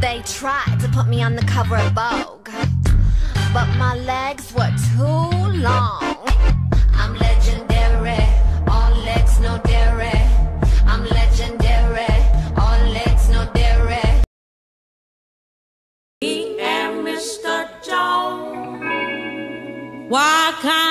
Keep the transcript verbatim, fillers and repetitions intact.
They tried to put me on the cover of Vogue, but my legs were too long. I'm legendary, all legs, no dairy. I'm legendary, all legs, no dairy. Me and Mister Jones, why can't